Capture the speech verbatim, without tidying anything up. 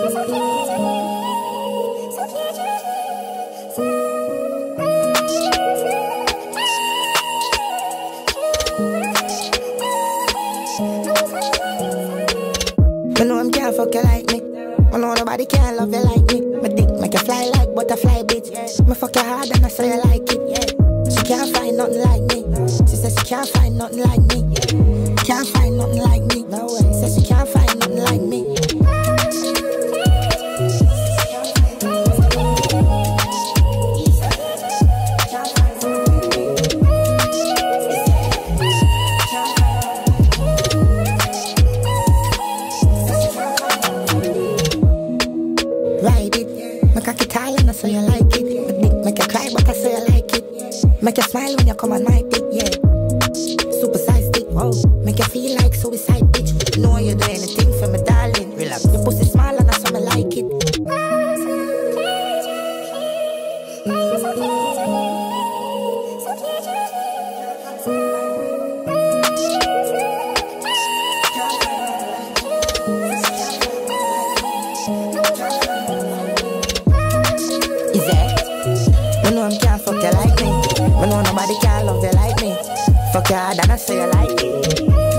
I know I'm can't fuck you like me. I know nobody can love you like me. My dick make you fly like butterfly, bitch. Me fuck you hard and I say you like it, yeah. She can't find nothing like me. She says she can't find nothing like me. Can't find nothing like me. No way. Says she can't find nothing like me. Ride it, make a guitar and I say you like it. My dick make you cry but I say you like it. Make you smile when you come on my dick, yeah. Super size dick, whoa. Make you feel like suicide, bitch. Know you do anything for me, darling. Relax, your pussy small and I say me like it. Is that? I know I'm can't fuck you like me. I know nobody can love you like me. Fuck you hard and I say you like it.